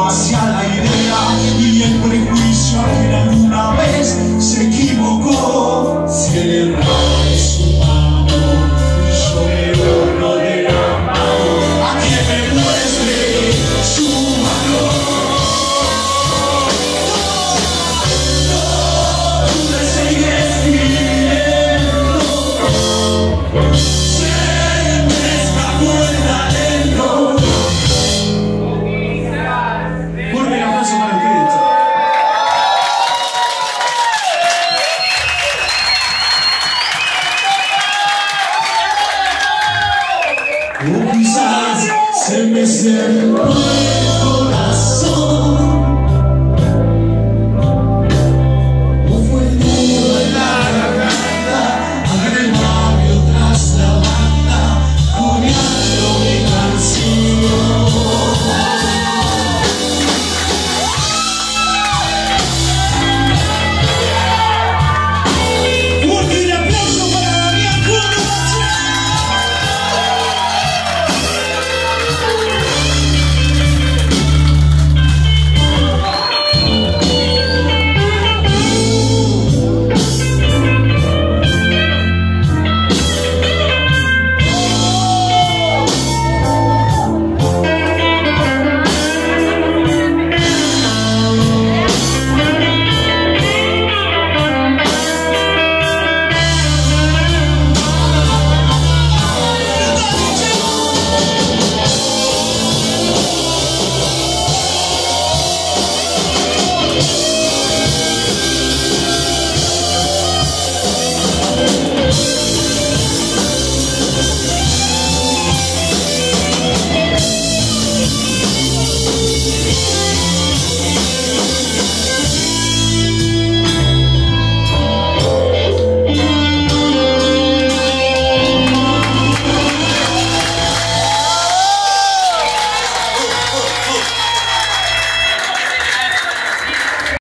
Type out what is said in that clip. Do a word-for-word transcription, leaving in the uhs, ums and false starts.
hacia la idea y el prejuicio a quien alguna vez se equivocó. Si el error es humano y yo me uno de la mano a quien me muestre su valor. No, tú me sigues viviendo, se me escapó el talento. Fuerte el abrazo para ustedes. O quizás se me cerró el corazón.